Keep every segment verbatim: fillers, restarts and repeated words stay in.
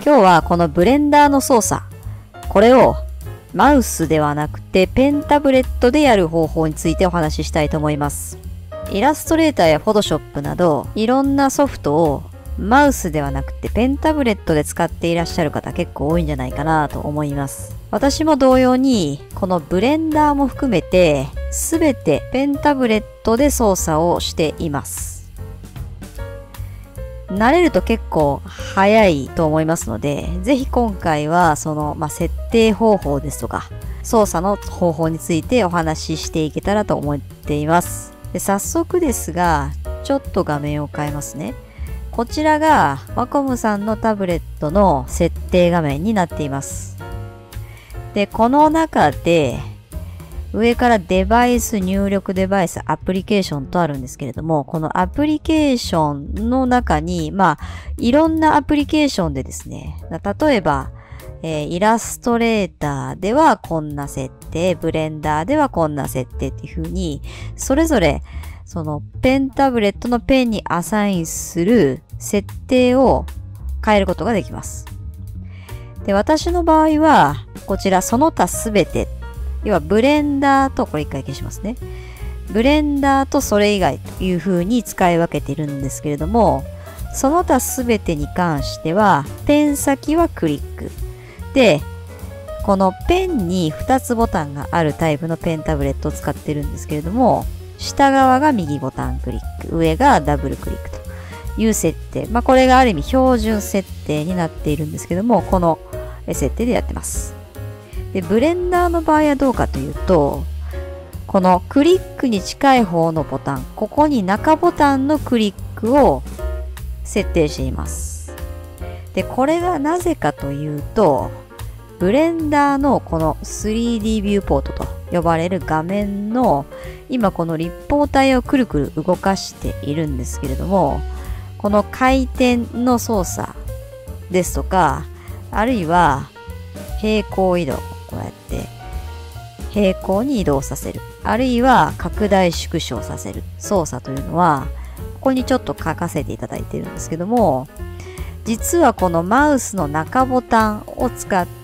今日はこのブレンダーの操作、これをマウスではなくてペンタブレットでやる方法についてお話ししたいと思います。イラストレーターやフォトショップなどいろんなソフトをマウスではなくてペンタブレットで使っていらっしゃる方結構多いんじゃないかなと思います。私も同様にこのブレンダーも含めて全てペンタブレットで操作をしています。慣れると結構早いと思いますので、ぜひ今回はその、まあ、設定方法ですとか操作の方法についてお話ししていけたらと思っています。で、早速ですが、ちょっと画面を変えますね。こちらがワコムさんのタブレットの設定画面になっています。で、この中で上からデバイス、入力デバイス、アプリケーションとあるんですけれども、このアプリケーションの中に、まあ、いろんなアプリケーションでですね、例えば、えー、イラストレーターではこんな設定、ブレンダーではこんな設定っていう風に、それぞれ、そのペンタブレットのペンにアサインする設定を変えることができます。で、私の場合は、こちらその他すべて、要はブレンダーと、これ一回消しますね。ブレンダーとそれ以外という風に使い分けているんですけれども、その他すべてに関しては、ペン先はクリック。で、このペンにふたつボタンがあるタイプのペンタブレットを使ってるんですけれども、下側が右ボタンクリック、上がダブルクリックという設定。まあこれがある意味標準設定になっているんですけども、この設定でやってます。で、ブレンダーの場合はどうかというと、このクリックに近い方のボタン、ここに中ボタンのクリックを設定しています。で、これがなぜかというと、ブレンダーのこの スリーディー ビューポートと呼ばれる画面の今この立方体をくるくる動かしているんですけれども、この回転の操作ですとか、あるいは平行移動、こうやって平行に移動させる、あるいは拡大縮小させる操作というのは、ここにちょっと書かせていただいているんですけども、実はこのマウスの中ボタンを使って、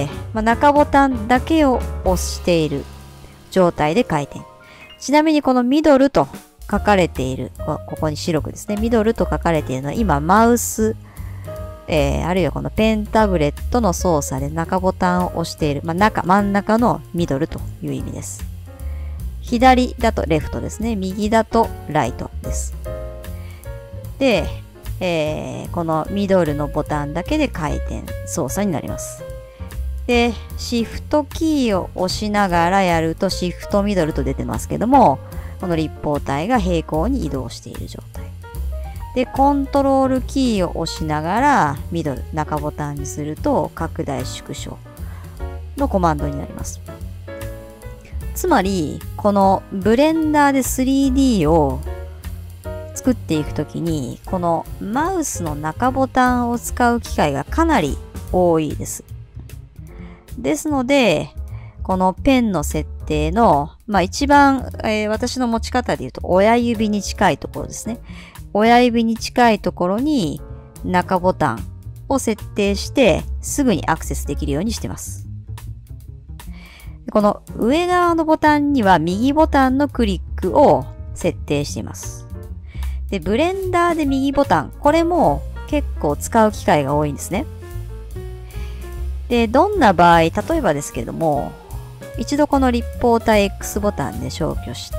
まあ、中ボタンだけを押している状態で回転。ちなみにこのミドルと書かれている、ここに白くですね、ミドルと書かれているのは今マウス、えー、あるいはこのペンタブレットの操作で中ボタンを押している、まあ、中、真ん中のミドルという意味です。左だとレフトですね。右だとライトです。で、えー、このミドルのボタンだけで回転操作になります。で、シフトキーを押しながらやるとシフトミドルと出てますけども、この立方体が平行に移動している状態。で、コントロールキーを押しながらミドル、中ボタンにすると拡大縮小のコマンドになります。つまり、このブレンダーで スリーディー を作っていくときに、このマウスの中ボタンを使う機会がかなり多いです。ですので、このペンの設定の、まあ一番、えー、私の持ち方で言うと親指に近いところですね。親指に近いところに中ボタンを設定してすぐにアクセスできるようにしてます。この上側のボタンには右ボタンのクリックを設定しています。で、ブレンダーで右ボタン、これも結構使う機会が多いんですね。で、どんな場合、例えばですけれども、一度この立方体 X ボタンで消去して、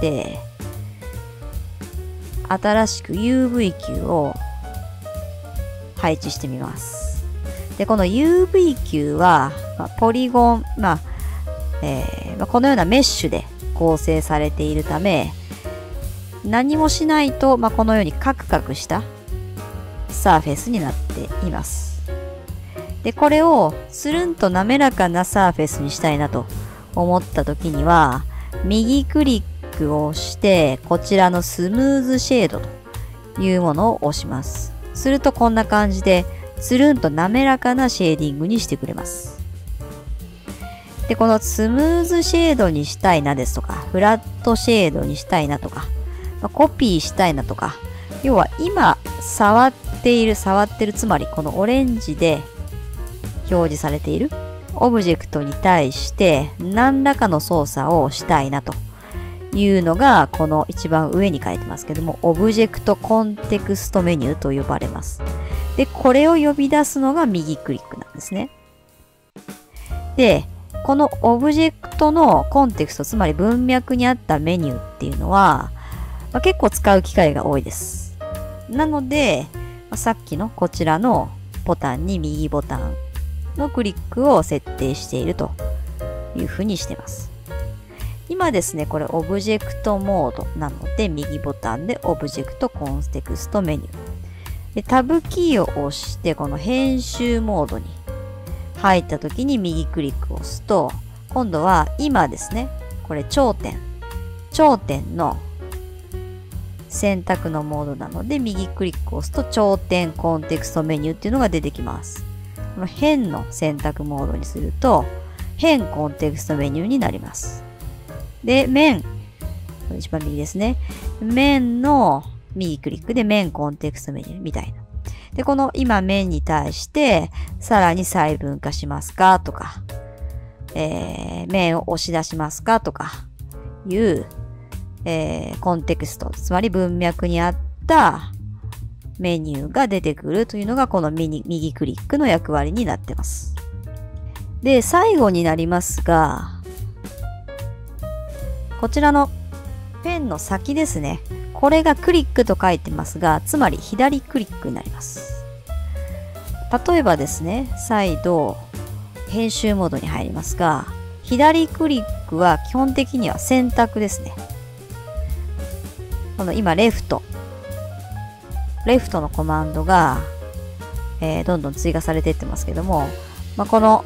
新しく ユーブイ キューを配置してみます。で、この ユーブイ キューは、まあ、ポリゴン、まあ、えーまあ、このようなメッシュで構成されているため、何もしないと、まあ、このようにカクカクしたサーフェスになっています。で、これをつるんと滑らかなサーフェスにしたいなと思った時には、右クリックを押して、こちらのスムーズシェードというものを押します。するとこんな感じで、つるんと滑らかなシェーディングにしてくれます。で、このスムーズシェードにしたいなですとか、フラットシェードにしたいなとか、まあ、コピーしたいなとか、要は今触っている、触ってる、つまりこのオレンジで表示されているオブジェクトに対して何らかの操作をしたいなというのが、この一番上に書いてますけども、オブジェクトコンテクストメニューと呼ばれます。で、これを呼び出すのが右クリックなんですね。で、このオブジェクトのコンテクスト、つまり文脈にあったメニューっていうのは、まあ、結構使う機会が多いです。なので、まあ、さっきのこちらのボタンに右ボタンのクリックを設定しているというふうにしてます。今ですね、これオブジェクトモードなので、右ボタンでオブジェクトコンテクストメニュー。で、タブキーを押して、この編集モードに入った時に右クリックを押すと、今度は今ですね、これ頂点。頂点の選択のモードなので、右クリックを押すと頂点コンテクストメニューっていうのが出てきます。この辺の選択モードにすると、辺コンテクストメニューになります。で、面。一番右ですね。面の右クリックで面コンテクストメニューみたいな。で、この今面に対して、さらに細分化しますかとか、えー、面を押し出しますかとかいう、えー、コンテクスト、つまり文脈にあったメニューが出てくるというのがこの右、右クリックの役割になってます。で、最後になりますが、こちらのペンの先ですね。これがクリックと書いてますが、つまり左クリックになります。例えばですね、再度編集モードに入りますが、左クリックは基本的には選択ですね。この今レフト。レフトのコマンドが、えー、どんどん追加されていってますけども、まあ、この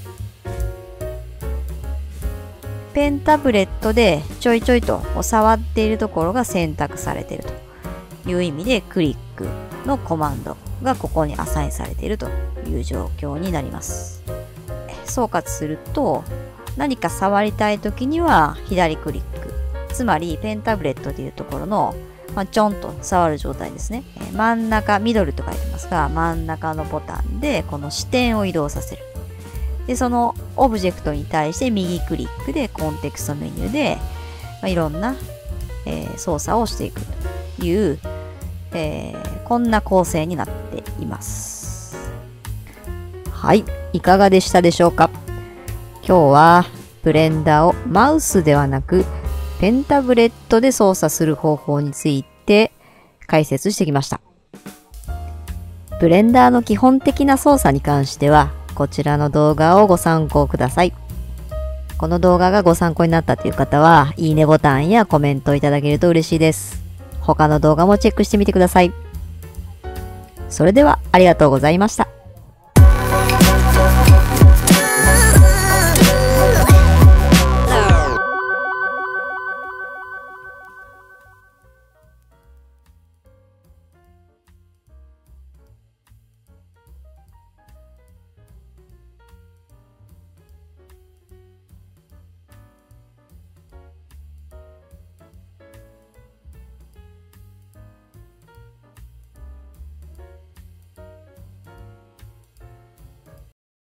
ペンタブレットでちょいちょいと触っているところが選択されているという意味で、クリックのコマンドがここにアサインされているという状況になります。総括すると、何か触りたいときには左クリック。つまりペンタブレットでいうところの、まあ、ちょんと触る状態ですね。真ん中、ミドルと書いてますが、真ん中のボタンでこの視点を移動させる。で、そのオブジェクトに対して右クリックでコンテクストメニューで、まあ、いろんな、えー、操作をしていくという、えー、こんな構成になっています。はい、いかがでしたでしょうか。今日はブレンダーをマウスではなくペンタブレットで操作する方法について解説してきました。ブレンダーの基本的な操作に関しては、こちらの動画をご参考ください。この動画がご参考になったという方は、いいねボタンやコメントをいただけると嬉しいです。他の動画もチェックしてみてください。それではありがとうございました。